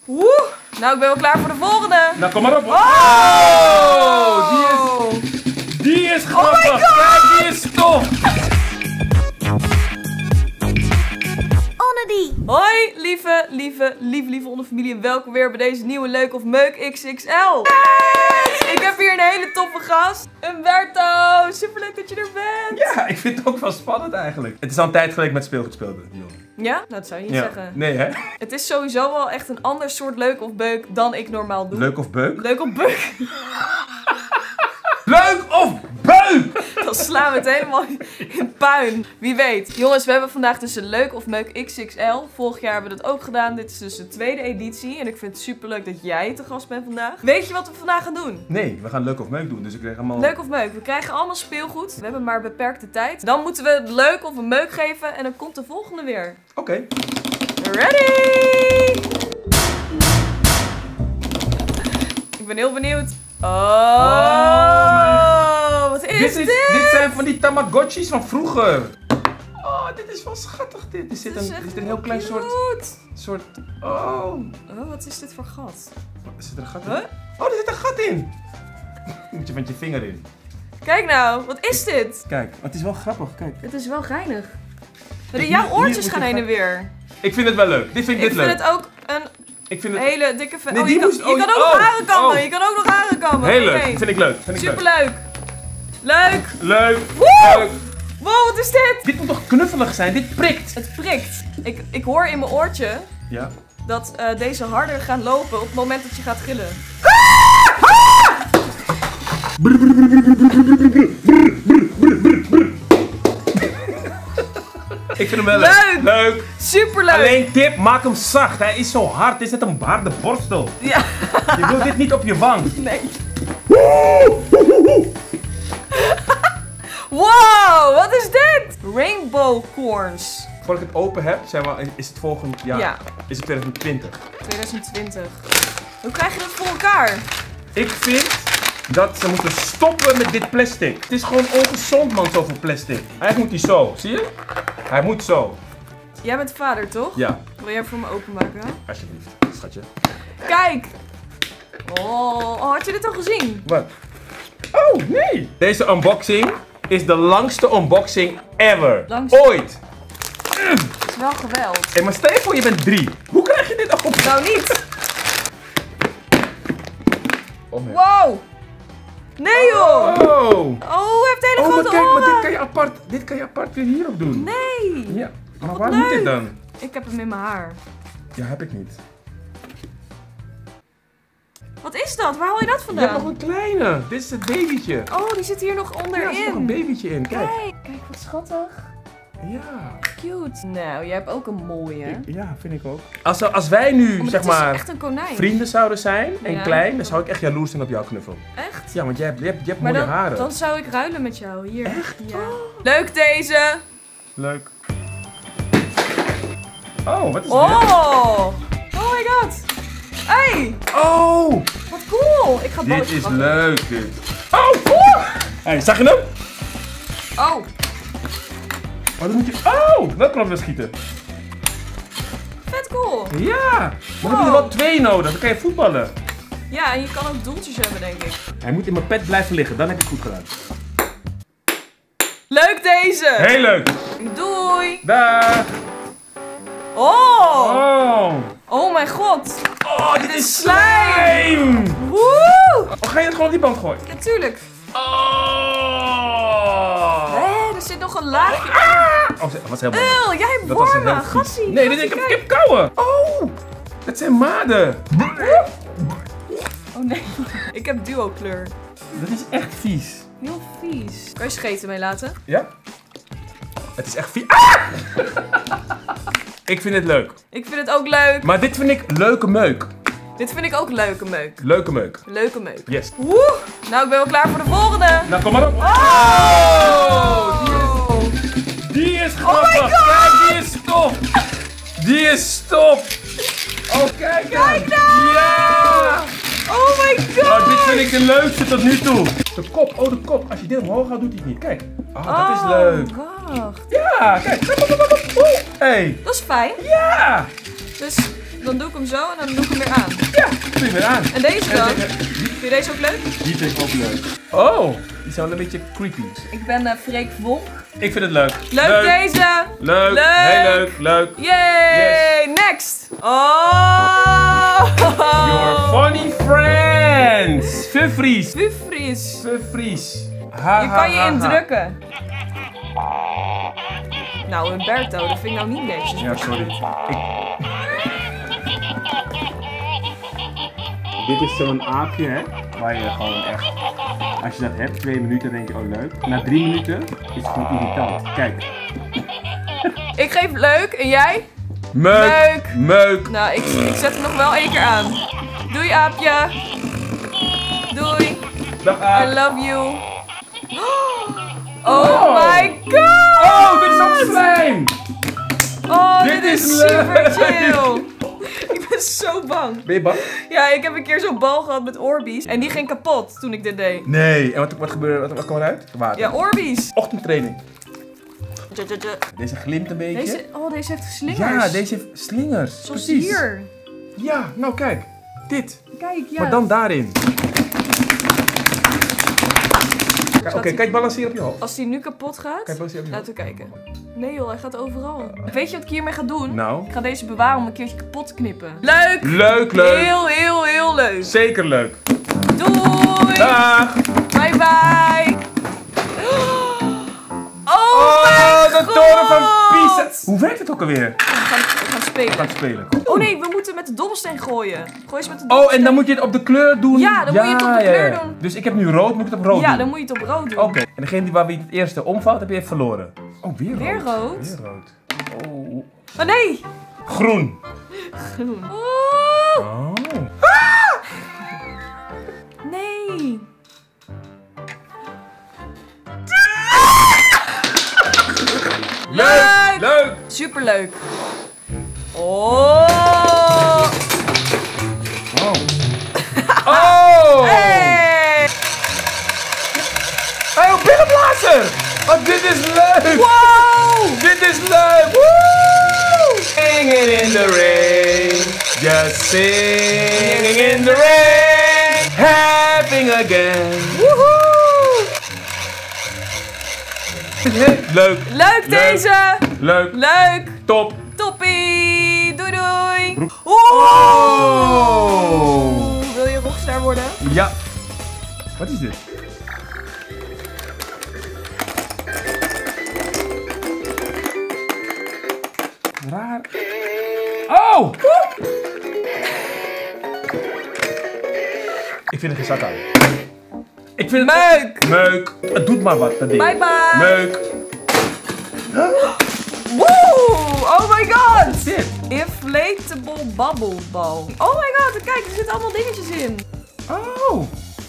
Woe! Nou, ik ben wel klaar voor de volgende. Nou, kom maar op. Die is grappig. Oh my God! Kijk, die is tof. Hoi, lieve onderfamilie. En welkom weer bij deze nieuwe Leuk of Meuk XXL. Yes! Ik heb hier een hele toffe gast. Umberto. Superleuk dat je er bent. Ja, ik vind het ook wel spannend eigenlijk. Het is al een tijd geleden met speelgoed speelde, jongen. Ja? Nou, dat zou je niet zeggen. Nee, hè? Het is sowieso wel echt een ander soort Leuk of Beuk dan ik normaal doe. Leuk of beuk? Leuk of Beuk. Leuk of beuk! Dan slaan we het helemaal in puin. Wie weet. Jongens, we hebben vandaag dus een Leuk of Meuk XXL. Vorig jaar hebben we dat ook gedaan. Dit is dus de tweede editie. En ik vind het superleuk dat jij te gast bent vandaag. Weet je wat we vandaag gaan doen? Nee, we gaan leuk of meuk doen. Dus ik krijg allemaal... Leuk of Meuk. We krijgen allemaal speelgoed. We hebben maar beperkte tijd. Dan moeten we het leuk of een meuk geven. En dan komt de volgende weer. Oké. Ready! Ik ben heel benieuwd. Oh, wat is dit? Dit zijn van die Tamagotchis van vroeger. Oh, dit is wel schattig dit. Er zit een heel klein soort... Oh. Oh, wat is dit voor gat? Zit er een gat in? Huh? Oh, er zit een gat in. Moet je met je vinger in. Kijk nou, wat is dit? Kijk, het is wel grappig, kijk. Het is wel geinig. Jouw oortjes gaan heen en weer. Ik vind het wel leuk. Dit vind ik leuk. Ik vind het ook een hele dikke... Nee, je kan ook nog haren kammen. Je kan ook nog haren kammen. Heel leuk. Vind ik leuk. Superleuk. Leuk. Leuk. Woe! Leuk. Wow, wat is dit? Dit moet toch knuffelig zijn? Dit prikt. Het prikt. Ik hoor in mijn oortje dat deze harder gaan lopen op het moment dat je gaat gillen. Ik vind hem wel leuk. Leuk. Superleuk. Alleen tip, maak hem zacht. Hij is zo hard. Het is net een harde borstel. Ja. Je wilt dit niet op je wang. Nee. Wow, wat is dit? Rainbow corns. Voor ik het open heb, is het volgend jaar. Ja. Is het 2020. 2020. Hoe krijg je dat voor elkaar? Ik vind dat ze moeten stoppen met dit plastic. Het is gewoon ongezond, man, zoveel plastic. Eigenlijk moet hij zo, zie je? Hij moet zo. Jij bent vader, toch? Ja. Wil jij voor me openmaken? Alsjeblieft, schatje. Kijk! Oh, had je dit al gezien? Wat? Oh, nee! Deze unboxing is de langste unboxing ever. Ooit! Het is wel geweld. Hey, maar stel je voor, je bent 3. Hoe krijg je dit op? Nou niet! Oh, nee. Wow! Nee joh! Oh! Oh, hij heeft hele grote maar kijk, oren! maar dit kan je apart weer hierop doen. Nee! Ja, maar Wat waar leuk. moet dit dan? Ik heb hem in mijn haar. Ja, heb ik niet. Wat is dat? Waar haal je dat Je vandaan? hebt nog een kleine. Dit is het babytje. Oh, die zit hier nog onderin. Ja, er zit nog een babytje in. Kijk. Kijk wat schattig. Ja. Cute. Nou, jij hebt ook een mooie. Ja, vind ik ook. Als wij nu, Oh, zeg dit is maar, echt een konijn. vrienden zouden zijn en Ja. klein, dan zou ik echt jaloers zijn op jouw knuffel. Echt? Ja, want je hebt Maar mooie haren. dan zou ik ruilen met jou. Hier. Echt? Ja. Leuk deze! Leuk. Oh, wat is dit? Oh! Oh my god! Hey! Oh! Wat cool! Ik ga Dit boos is pakken. leuk, dit. Oh! Hey, zag je hem? Oh! Oh, dan moet je... Oh! Welke knop wil schieten? Vet cool! Ja! Maar dan heb je er wel 2 nodig, dan kan je voetballen. Ja, en je kan ook doeltjes hebben, denk ik. Hij moet in mijn pet blijven liggen, dan heb je het goed gedaan. Leuk deze! Heel leuk! Doei! Dag! Oh! Oh! Oh mijn god! Oh, dit is slijm! Woe! Oh, ga je het gewoon op die band gooien? Ja, tuurlijk. Oh! Hé, er zit nog een laagje. Oh, dat was helemaal... Jij hebt Dat was een wormen, heel vies. gassie. Nee, ik heb kouwen. Oh! Dat zijn maden. Oh nee, ik heb duo kleur. Dat is echt vies. Heel vies. Kan je scheten mee laten? Ja? Het is echt vies. Ah! Ik vind het leuk. Ik vind het ook leuk. Maar dit vind ik leuke meuk. Dit vind ik ook leuke meuk. Leuke meuk. Leuke meuk. Yes. Woe! Nou, ik ben wel klaar voor de volgende. Nou, kom maar op. Oh! Die is grappig. Oh my God! Kijk, die is top. Die is top. Oh, kijk dan. Kijk nou! Ja! Oh my god! Oh, dit vind ik de leukste tot nu toe. De kop, oh de kop. Als je dit omhoog houdt, doet hij het niet. Kijk. Oh, dat is leuk. Wacht. Ja, kijk. Hey. Dat is fijn. Ja. Dus Dan doe ik hem zo en dan doe ik hem weer aan. Ja, doe je weer aan. En deze dan? Vind je deze ook leuk? Die vind ik ook leuk. Oh, die zijn wel een beetje creepy. Ik ben Freek Vonk. Ik vind het leuk. Leuk deze! Leuk. Heel leuk. Yay! Yes. Next! Oh! Your funny friends. Vufries. Vufries. Vufries. Je kan je indrukken. Nou, Humberto, dat vind ik nou niet netjes. Ja, sorry. Dit is zo'n aapje, hè? Waar je gewoon echt... Als je dat hebt, 2 minuten, denk je, oh leuk. Na 3 minuten is het gewoon irritant. Kijk. Ik geef leuk en jij? Meuk. Nou, ik zet hem nog wel 1 keer aan. Doei aapje. Doei. Dag aap. I love you. Oh my god! Oh, dit is ook slijm! Oh, dit is super leuk. chill. Ik ben zo bang. Ben je bang? Ja, ik heb een keer zo'n bal gehad met Orbeez. En die ging kapot toen ik dit deed. Nee. En wat gebeurde? Wat kwam eruit? Water. Ja, Orbeez. Ochtendtraining. Deze glimt een beetje. Deze heeft slingers. Ja, deze heeft slingers. Zoals precies. hier. Ja, nou kijk. Dit. Kijk, ja. Maar dan daarin. Oké, kijk, balanceer op je hoofd. Als die nu kapot gaat, Kijk, balanceer op je hoofd. laten we kijken. Nee joh, hij gaat overal. Weet je wat ik hiermee ga doen? Nou. Ik ga deze bewaren om een keertje kapot te knippen. Leuk! Leuk. Heel leuk. Zeker leuk. Doei! Dag! Bye bye! Oh de toren van Pisa! Hoe werkt het ook alweer? We gaan spelen. Gaan spelen. Oh nee, we moeten met de dobbelsteen gooien. Gooi eens met de dobbelsteen. Oh, en dan moet je het op de kleur doen? Ja, dan moet je het op de kleur doen. Dus ik heb nu rood, moet ik het op rood doen? Ja, dan moet je het op rood doen. Oké. En degene waar wie het eerste omvalt, heb je verloren. Oh, weer rood. Weer rood? Weer rood. Oh. Oh nee! Groen. Groen. Oh. Nee! Leuk! Superleuk! Oh! Oh! Hey! Hey, oh, binnenblazer! Oh, dit is leuk! Wow! Dit is leuk! Woo! Singing in the rain, just singing in the rain, having again. Woehoe! Leuk! Leuk deze! Leuk! Leuk! Top! Toppie! Doei doei! Oh! Wil je rockstar worden? Ja. Wat is dit? Raar. Oh! Ik vind er geen zak aan. Ik vind het... Meuk! Het doet maar wat, dat ding. Bye bye! Meuk! Woe! Oh my god! Wat is dit? Inflatable bubble ball. Oh my god, kijk, er zitten allemaal dingetjes in. Oh!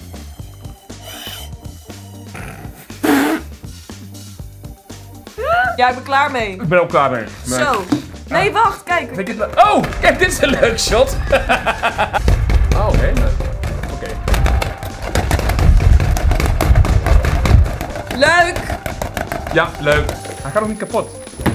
Ja, ik ben klaar mee. Ik ben ook klaar mee. Meuk. Zo. Nee, wacht, kijk. Vind je het oh! Kijk, dit is een leuk shot. Oh, heel leuk. Oké. Leuk! Ja, leuk. Hij gaat nog niet kapot.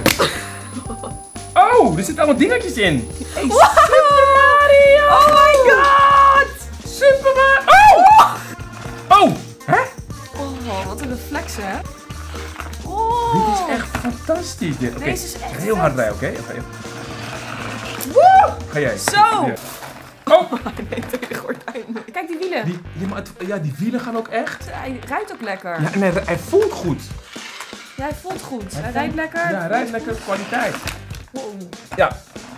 Oh, er zitten allemaal dingetjes in. Hey, Wow! Super Mario! Oh my god! Super Mario! Oh! Oh! Hè? Oh, wat een reflex, hè? Dit Oh! is echt fantastisch. Dit. Oké, Deze is echt heel vet. hard rijden, oké? Woe! Ga jij. Zo! Ja. Oh! Nee, tegen de gordijn. Kijk die wielen. Die wielen gaan ook echt. Hij rijdt ook lekker. Ja, en hij voelt goed. Ja, hij voelt goed. Hij rijdt lekker. Ja, hij rijdt lekker kwaliteit. Wow. Ja.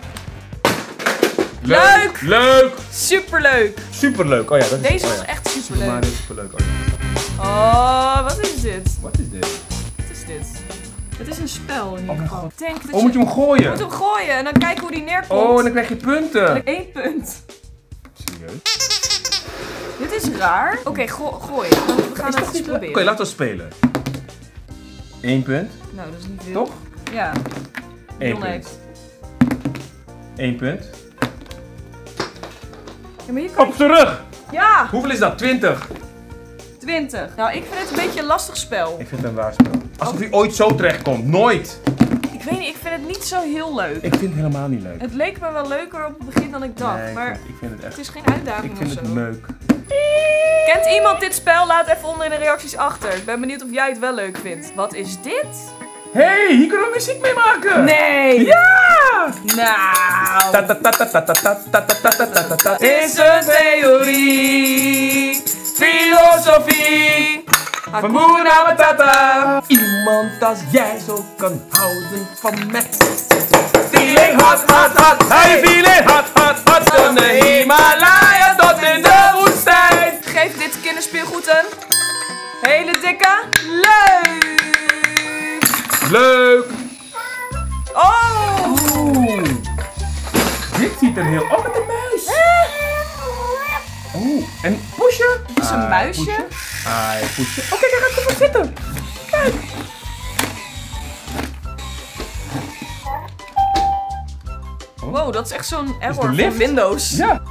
Leuk! Leuk! Superleuk! Superleuk. Oh ja, dat is Deze oh was ja. echt Super superleuk. Mario is superleuk. Oh, ja. Oh, wat is dit? Wat is dit? Wat is dit? Het is een spel in Oh ieder mijn geval. god. Ik denk dat Oh, moet je hem gooien? je moet hem gooien en dan kijken hoe die neerkomt. Oh, en dan krijg je punten. 1 punt. Serieus? Dit is raar. Oké, gooi. We gaan het eens proberen. Oké, laten we spelen. 1 punt. Nou, dat is niet veel. Toch? Ja. 1 Heel punt. nice. 1 punt. Ja, maar hier kan Op terug! Ja! Hoeveel is dat? 20. 20. Nou, ik vind het een beetje een lastig spel. Ik vind het een waar spel. Alsof hij ooit zo terecht komt. Nooit. Ik Ik weet niet, ik vind het niet zo heel leuk. Ik vind het helemaal niet leuk. Het leek me wel leuker op het begin dan ik dacht, Nee, maar ik vind het echt... het is geen uitdaging Ik vind of het zo. meuk. Kent iemand dit spel? Laat even onder in de reacties achter. Ik ben benieuwd of jij het wel leuk vindt. Wat is dit? Hey, hier kunnen we muziek mee maken! Nee! Ja! Nou! Is een theorie, filosofie, van moeder naar mijn tata. Iemand als jij zo kan houden van mij. Feeling hot, hot, hot, hey, feeling hot, hot, hot. Van de Himalaya tot in de woestijn. Geef dit kinderspeelgoed een hele dikke leuk! Leuk! Oh! Oeh. Dit ziet er heel... Oh, met een muis! Oeh, en pushen? Is een muisje? Pushen. Pushen. Oh, kijk, hij gaat ervoor zitten. Kijk. Wow, dat is echt zo'n de error van lift? Windows. Ja.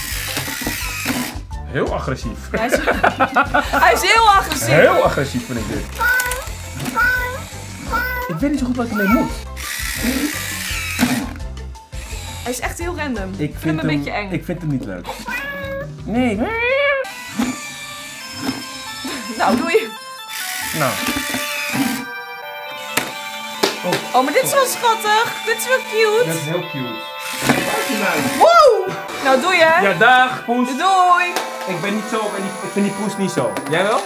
Heel agressief. Hij is, hij is heel agressief. Heel agressief vind ik dit. Ik weet niet zo goed wat ik ermee moet. Hij is echt heel random. Ik vind hem een beetje eng. Ik vind hem niet leuk. Nee. Nou, doe je. Nou. Oh, maar dit is wel schattig. Dit is wel cute. Dat is heel cute. Woe! Nou, doe je. Ja, dag, poes. Doei. Ik ben niet zo, ik vind die poes niet zo. Jij wel?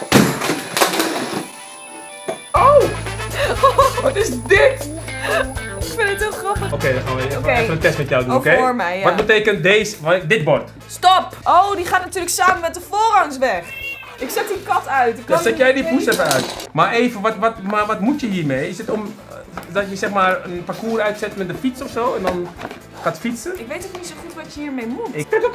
Oh! Wat is dit? Ik vind het heel grappig. Oké, dan gaan we even, Oké. even een test met jou doen, Oh, oké? voor mij, ja. Wat betekent dit bord? Stop. Oh, die gaat natuurlijk samen met de voorrangs weg. Ik zet die kat uit. Ik Dan kan zet jij die niet- poes even uit. Maar even, wat moet je hiermee? Is het om dat je zeg maar een parcours uitzet met de fiets of zo en dan gaat fietsen? Ik weet ook niet zo goed wat je hiermee moet.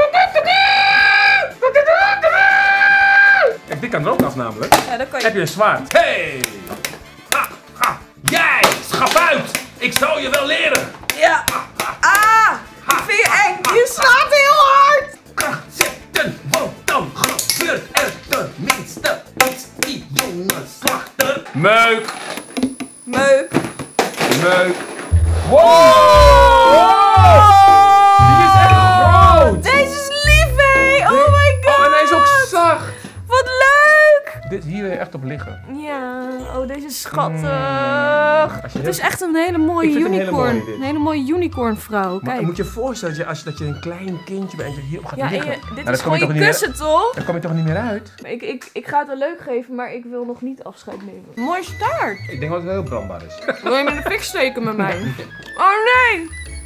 Kijk, dit kan er ook af namelijk. Ja, dan kan je... Heb je een zwaard? Hey! Ha, ha. Jij, schap uit! Ik zal je wel leren! Ja. Ah! Ik vind je eng. Je slaat heel hard. Kracht zetten, want dan gebeurt er tenminste iets, die jongen slachter. Meuk! Meuk. Meuk! Wow! Die is echt groot! Deze is lief, hé. Oh my god. Oh, en hij is ook zacht! Wat leuk. Dit hier wil je echt op liggen. Ja. Oh, deze is schattig. Als je Het heel- is echt een hele mooie Ik vind het een hele unicorn. mooie, dit. Een hele mooie unicorn vrouw. Maar Kijk. moet je je voorstellen dat je een klein kindje bent en je hierop gaat Ja, en liggen. je, dit Nou, is dan kom gewoon je je toch niet kussen, toch? Dan kom je toch niet meer uit? Ik ga het een leuk geven, maar ik wil nog niet afscheid nemen. Mooi staart. Ik denk dat het heel brandbaar is. Wil je met de fik steken met mij? Oh nee!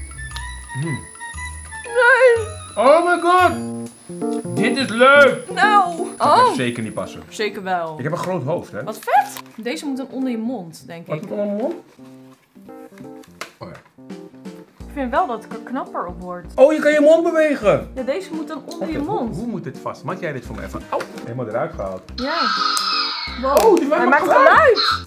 Nee! Oh my god! Dit is leuk! Nou! Dat Oh! gaat zeker niet passen. Zeker wel. Ik heb een groot hoofd, hè? Wat vet! Deze moet dan onder je mond, denk Wat ik. doet er allemaal om? Oh ja. Ik vind wel dat ik er knapper op word. Oh, je kan je mond bewegen! Ja, deze moet dan onder je Oké, mond. hoe moet dit vast? Maak jij dit voor me even? Au! Helemaal eruit gehaald. Ja. Wow. Oh, die Hij maakt maakt geluid!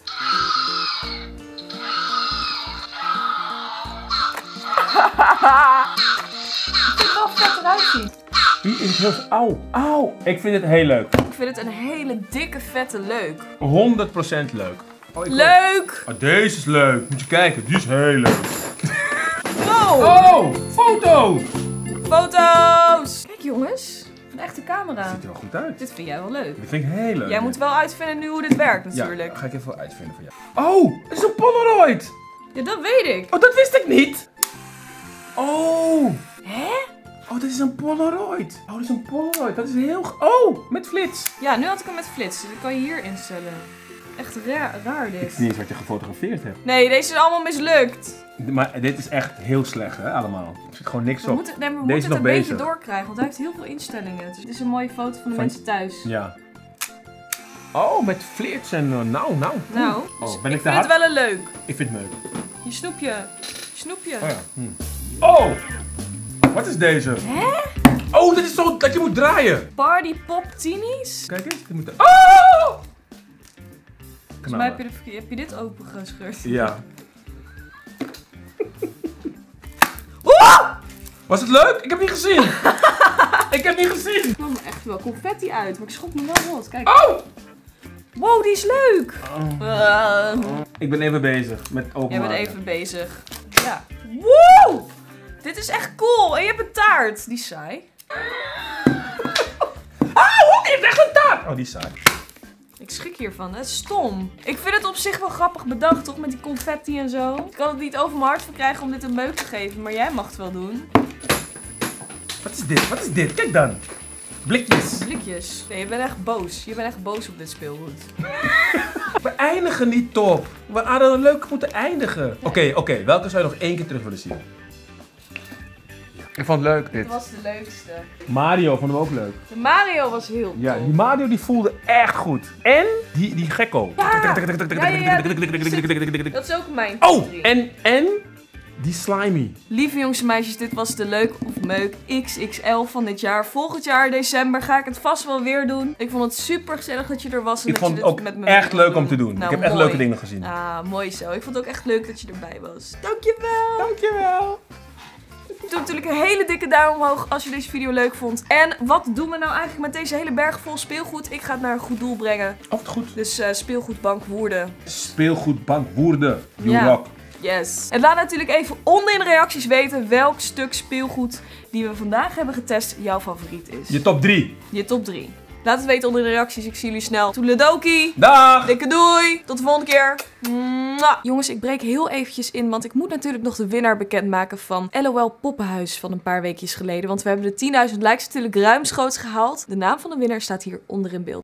Ik vind het wel vet eruit zien. Die is heel... Auw! Auw! Ik vind het heel leuk. Ik vind het een hele dikke, vette leuk. 100% leuk. Oh, ik Leuk! Oh, deze is leuk. Moet je kijken. Die is heel leuk. Wow! Oh! Foto! Foto's! Kijk jongens, een echte camera. Ziet er wel goed uit. Dit vind jij wel leuk. Dit vind ik heel leuk. Jij moet wel uitvinden nu hoe dit werkt natuurlijk. Ja, ga ik even uitvinden voor jou. Oh! Het is een Polaroid! Ja, dat weet ik. Oh, dat wist ik niet! Oh! Hè? Oh, dit is een Polaroid. Oh, dat is een Polaroid. Dat is heel... Oh! Met flits. Ja, nu had ik hem met flits, dus dat kan je hier instellen. Echt raar dit. Het is niet eens wat je gefotografeerd hebt. Nee, deze is allemaal mislukt. Maar dit is echt heel slecht, hè, allemaal. Er zit gewoon niks We op. moeten, nee, maar we Deze moeten het nog een beetje bezig. doorkrijgen, want hij heeft heel veel instellingen. Dus dit is een mooie foto van de mensen thuis. Ja. Oh, met flits en nou. Nou, Oh, dus ben ik ik te vind het hard? wel een leuk. Ik vind het leuk. Je snoepje. Snoepje. Oh ja. Oh! Wat is deze? Hè? Oh, dit is zo dat je moet draaien. Party Pop Teenies? Kijk eens. Je moet... Oh! Volgens mij heb je dit opengescheurd. Ja. Oeh! Was het leuk? Ik heb niet gezien. Ik heb niet gezien. Er kwam er echt wel confetti uit, maar ik schop me wel rot. Kijk. Oh! Wow, die is leuk! Ik ben even bezig met openmaken. Jij bent even bezig. Ja. Woe! Dit is echt cool. En je hebt een taart. Die is saai. Wat heeft echt een taart? Oh, die is saai. Ik schrik hiervan, het is stom. Ik vind het op zich wel grappig bedacht, toch? Met die confetti en zo. Ik kan het niet over mijn hart verkrijgen om dit een meuk te geven, maar jij mag het wel doen. Wat is dit? Wat is dit? Kijk dan. Blikjes. Blikjes. Nee, je bent echt boos. Je bent echt boos op dit speelgoed. We eindigen niet top. We hadden leuk moeten eindigen. Oké. Welke zou je nog 1 keer terug willen zien? Ik vond het leuk, dit. Dat was de leukste. Mario vonden we ook leuk. De Mario was heel Ja, tof. die Mario die voelde echt goed. En die gekko. Ja. Dat is ook mijn top Oh, 3. en die slimy. Lieve jongens en meisjes, dit was de Leuk of Meuk XXL van dit jaar. Volgend jaar, december, ga ik het vast wel weer doen. Ik vond het super gezellig dat je er was. En Ik dat vond je het dit ook met me echt wilde leuk om te doen. Nou, Ik heb echt mooi. leuke dingen gezien. Ah, mooi zo. Ik vond het ook echt leuk dat je erbij was. Dankjewel. Dankjewel. Doe natuurlijk een hele dikke duim omhoog als je deze video leuk vond. En wat doen we nou eigenlijk met deze hele berg vol speelgoed? Ik ga het naar een goed doel brengen. Of het goed. Dus speelgoedbank Woerden. Speelgoedbank Woerden. You Ja. rock. Yes. En laat natuurlijk even onder in de reacties weten welk stuk speelgoed die we vandaag hebben getest jouw favoriet is. Je top 3. Je top 3. Laat het weten onder in de reacties. Ik zie jullie snel. Toedeledokie. Dag. Dikke doei. Tot de volgende keer. Mwah. Jongens, ik breek heel eventjes in, want ik moet natuurlijk nog de winnaar bekendmaken van LOL Poppenhuis van een paar weekjes geleden. Want we hebben de 10.000 likes natuurlijk ruimschoots gehaald. De naam van de winnaar staat hier onder in beeld.